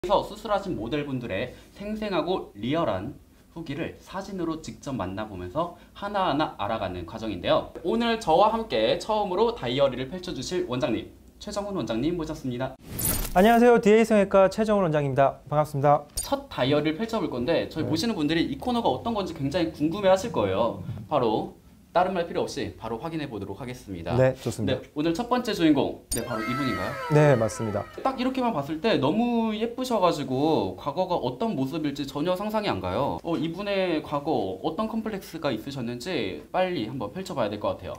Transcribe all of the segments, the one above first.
그래서 수술하신 모델분들의 생생하고 리얼한 후기를 사진으로 직접 만나보면서 하나하나 알아가는 과정인데요. 오늘 저와 함께 처음으로 다이어리를 펼쳐주실 원장님, 최정훈 원장님 모셨습니다. 안녕하세요. DA 성형외과 최정훈 원장입니다. 반갑습니다. 첫 다이어리를 펼쳐볼 건데 저희 보시는 분들이 이 코너가 어떤 건지 굉장히 궁금해 하실 거예요. 바로 다른 말 필요 없이 바로 확인해 보도록 하겠습니다. 네, 좋습니다. 네, 오늘 첫 번째 주인공, 바로 이분인가요? 네, 맞습니다. 딱 이렇게만 봤을 때 너무 예쁘셔가지고 과거가 어떤 모습일지 전혀 상상이 안 가요. 이분의 과거 어떤 컴플렉스가 있으셨는지 빨리 한번 펼쳐봐야 될 것 같아요.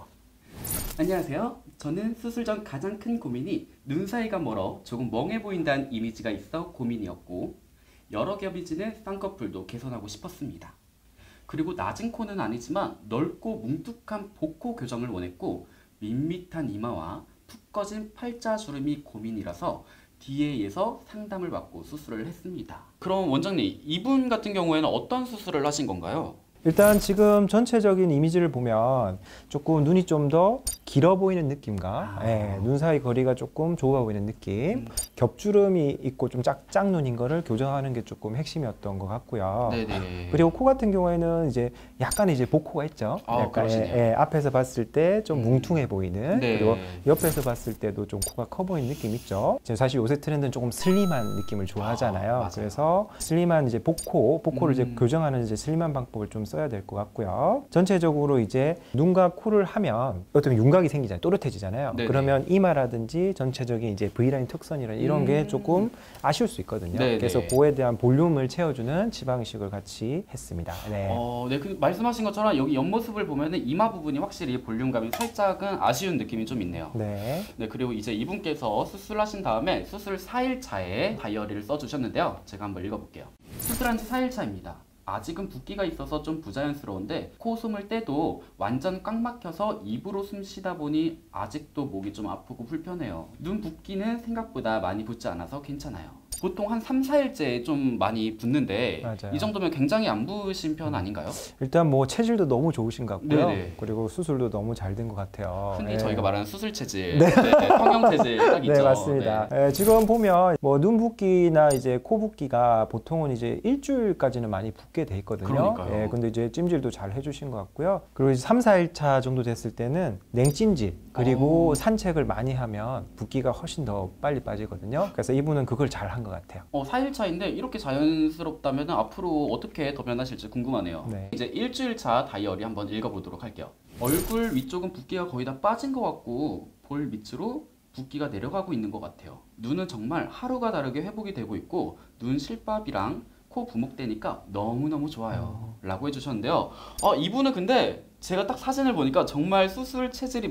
안녕하세요. 저는 수술 전 가장 큰 고민이 눈 사이가 멀어 조금 멍해 보인다는 이미지가 있어 고민이었고, 여러 겹이 지는 쌍꺼풀도 개선하고 싶었습니다. 그리고 낮은 코는 아니지만 넓고 뭉툭한 복코 교정을 원했고, 밋밋한 이마와 푹 꺼진 팔자주름이 고민이라서 DA에서 상담을 받고 수술을 했습니다. 그럼 원장님, 이분 같은 경우에는 어떤 수술을 하신 건가요? 일단 지금 전체적인 이미지를 보면 조금 눈이 좀 더 길어 보이는 느낌과 눈 사이 거리가 조금 좁아 보이는 느낌, 겹주름이 있고 좀 짝짝눈인 거를 교정하는 게 조금 핵심이었던 것 같고요. 네네. 그리고 코 같은 경우에는 이제 약간 이제 복코가 있죠. 약간 앞에서 봤을 때 좀 뭉퉁해 보이는, 네. 그리고 옆에서 봤을 때도 좀 코가 커 보이는 느낌 있죠. 지금 사실 요새 트렌드는 조금 슬림한 느낌을 좋아하잖아요. 그래서 슬림한 이제 복코를 이제 교정하는 이제 슬림한 방법을 좀 써야 될 것 같고요. 전체적으로 이제 눈과 코를 하면 어떤 윤곽이 생기잖아요. 또렷해지잖아요. 네네. 그러면 그러면 이마라든지 전체적인 이제 V라인 특선이나 이런 게 조금 아쉬울 수 있거든요. 네네. 그래서 그에 대한 볼륨을 채워주는 지방이식을 같이 했습니다. 네. 네, 그 말씀하신 것처럼 여기 옆모습을 보면은 이마 부분이 확실히 볼륨감이 살짝은 아쉬운 느낌이 좀 있네요. 네. 네, 그리고 이제 이분께서 수술하신 다음에 수술 4일 차에 다이어리를 써주셨는데요. 제가 한번 읽어볼게요. 수술한 지 4일 차입니다. 아직은 붓기가 있어서 좀 부자연스러운데 코 숨을 때도 완전 꽉 막혀서 입으로 숨 쉬다 보니 아직도 목이 좀 아프고 불편해요. 눈 붓기는 생각보다 많이 붓지 않아서 괜찮아요. 보통 한 3, 4일째 좀 많이 붓는데 맞아요. 이 정도면 굉장히 안 부으신 편 아닌가요? 일단 뭐 체질도 너무 좋으신 것 같고요. 네네. 그리고 수술도 너무 잘 된 것 같아요. 흔히 네. 저희가 말하는 수술 체질, 성형 체질 딱 있죠. 네, 맞습니다. 네. 지금 보면 뭐 눈 붓기나 이제 코 붓기가 보통은 이제 일주일까지는 많이 붓게 돼 있거든요. 그러니까요. 근데 이제 찜질도 잘 해주신 것 같고요. 그리고 이제 3, 4일 차 정도 됐을 때는 냉찜질 그리고 산책을 많이 하면 붓기가 훨씬 더 빨리 빠지거든요. 그래서 이분은 그걸 잘 한 것 같아요. 4일 차인데 이렇게 자연스럽다면 앞으로 어떻게 더 변하실지 궁금하네요. 네. 이제 일주일 차 다이어리 한번 읽어보도록 할게요. 얼굴 위쪽은 붓기가 거의 다 빠진 것 같고 볼 밑으로 붓기가 내려가고 있는 것 같아요. 눈은 정말 하루가 다르게 회복이 되고 있고 눈 실밥이랑 코 부목되니까 너무너무 좋아요 라고 해주셨는데요. 이분은 근데 제가 딱 사진을 보니까 정말 수술 체질이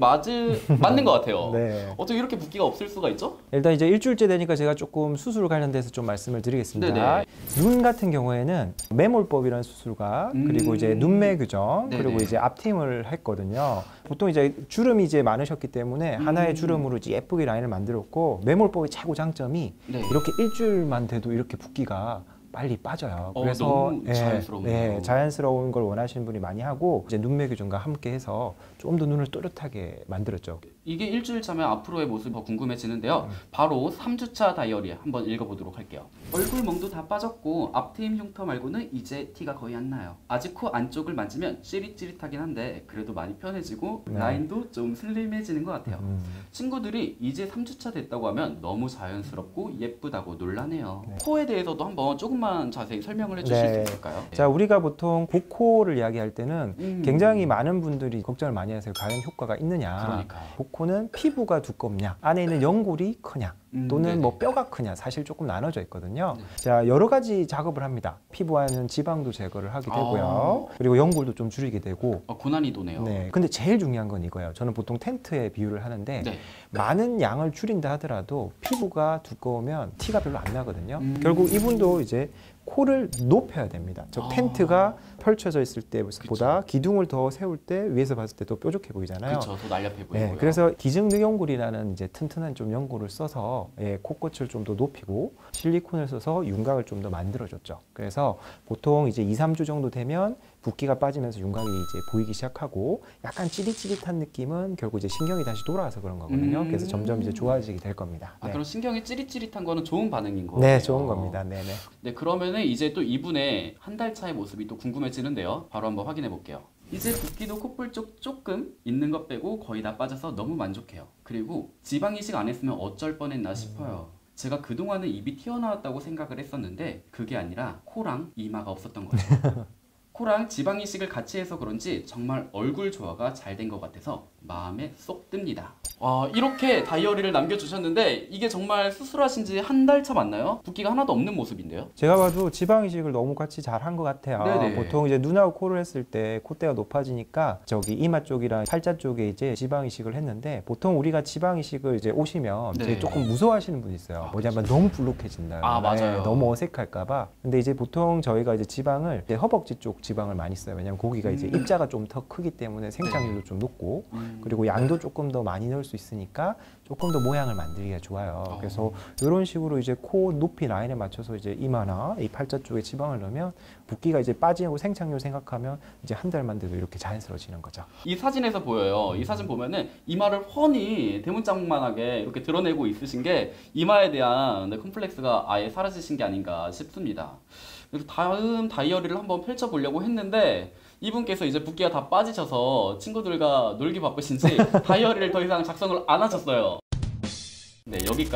맞는 것 같아요. 네. 어떻게 이렇게 붓기가 없을 수가 있죠? 일단 이제 일주일째 되니까 제가 조금 수술 관련돼서 좀 말씀을 드리겠습니다. 네네. 눈 같은 경우에는 매몰법이라는 수술과 그리고 이제 눈매 교정 네네. 그리고 이제 앞트임을 했거든요. 보통 이제 주름이 이제 많으셨기 때문에 하나의 주름으로 이제 예쁘게 라인을 만들었고, 매몰법의 최고 장점이 이렇게 일주일만 돼도 이렇게 붓기가 빨리 빠져요. 그래서 너무 자연스러운 자연스러운 걸 원하시는 분이 많이 하고, 이제 눈매 교정과 함께 해서 좀 더 눈을 또렷하게 만들었죠. 이게 일주일 차면 앞으로의 모습이 더 궁금해지는데요. 바로 3주차 다이어리 한번 읽어보도록 할게요. 얼굴 멍도 다 빠졌고 앞트임 흉터 말고는 이제 티가 거의 안 나요. 아직 코 안쪽을 만지면 찌릿찌릿하긴 한데 그래도 많이 편해지고 라인도 좀 슬림해지는 것 같아요. 친구들이 이제 3주차 됐다고 하면 너무 자연스럽고 예쁘다고 놀라네요. 코에 대해서도 한번 조금만 자세히 설명을 해주실 수 있을까요? 자, 우리가 보통 복코를 이야기할 때는 굉장히 많은 분들이 걱정을 많이 하세요. 과연 효과가 있느냐. 그러니까요. 복코는 피부가 두껍냐, 안에 있는 연골이 크냐, 또는 뭐 뼈가 크냐, 사실 조금 나눠져 있거든요. 자, 여러 가지 작업을 합니다. 피부와는 지방도 제거를 하게 되고요. 그리고 연골도 좀 줄이게 되고. 고난이도네요. 네. 근데 제일 중요한 건 이거예요. 저는 보통 텐트에 비유를 하는데 많은 양을 줄인다 하더라도 피부가 두꺼우면 티가 별로 안 나거든요. 결국 이분도 이제 코를 높여야 됩니다. 즉 텐트가 펼쳐져 있을 때보다 기둥을 더 세울 때 위에서 봤을 때 더 뾰족해 보이잖아요. 그렇죠. 더 날렵해 보이고요. 그래서 기증 늑연골이라는 이제 튼튼한 좀 연골을 써서 써서 코끝을 좀 더 높이고 실리콘을 써서 윤곽을 좀 더 만들어줬죠. 그래서 보통 이제 2, 3주 정도 되면 붓기가 빠지면서 윤곽이 이제 보이기 시작하고 약간 찌릿찌릿한 느낌은 결국 이제 신경이 다시 돌아와서 그런 거거든요. 그래서 점점 이제 좋아지게 될 겁니다. 아, 그럼 신경이 찌릿찌릿한 거는 좋은 반응인 거예요? 네, 좋은 겁니다. 네네. 네, 그러면은 이제 또 이분의 한 달 차의 모습이 또 궁금해지는데요. 바로 한번 확인해 볼게요. 이제 붓기도 콧볼 쪽 조금 있는 것 빼고 거의 다 빠져서 너무 만족해요. 그리고 지방 이식 안 했으면 어쩔 뻔했나 싶어요. 제가 그동안은 입이 튀어나왔다고 생각을 했었는데 그게 아니라 코랑 이마가 없었던 거죠. 코랑 지방 이식을 같이 해서 그런지 정말 얼굴 조화가 잘 된 것 같아서 마음에 쏙 듭니다. 이렇게 다이어리를 남겨주셨는데 이게 정말 수술하신 지 한 달 차 맞나요? 붓기가 하나도 없는 모습인데요? 제가 봐도 지방 이식을 너무 같이 잘 한 것 같아요. 네네. 보통 이제 눈하고 코를 했을 때 콧대가 높아지니까 저기 이마 쪽이랑 팔자 쪽에 이제 지방 이식을 했는데 보통 우리가 지방 이식을 이제 오시면 네. 이제 조금 무서워하시는 분이 있어요. 뭐냐면 너무 불룩해진다. 맞아요. 너무 어색할까봐. 근데 이제 보통 저희가 이제 지방을 이제 허벅지 쪽 지방을 많이 써요. 왜냐면 거기가 이제 입자가 좀 더 크기 때문에 생착률도 좀 높고 그리고 양도 조금 더 많이 넣을 수 있으니까 조금 더 모양을 만들기가 좋아요. 그래서 이런 식으로 이제 코 높이 라인에 맞춰서 이제 이마나 이 팔자 쪽에 지방을 넣으면 붓기가 이제 빠지고 생착률 생각하면 이제 한 달만 돼도 이렇게 자연스러워지는 거죠. 이 사진에서 보여요. 이 사진 보면은 이마를 훤히 대문짝만하게 이렇게 드러내고 있으신 게 이마에 대한 컴플렉스가 아예 사라지신 게 아닌가 싶습니다. 그래서 다음 다이어리를 한번 펼쳐보려고 했는데 이분께서 이제 붓기가 다 빠지셔서 친구들과 놀기 바쁘신지 다이어리를 더 이상 작성을 안 하셨어요. 네, 여기까지.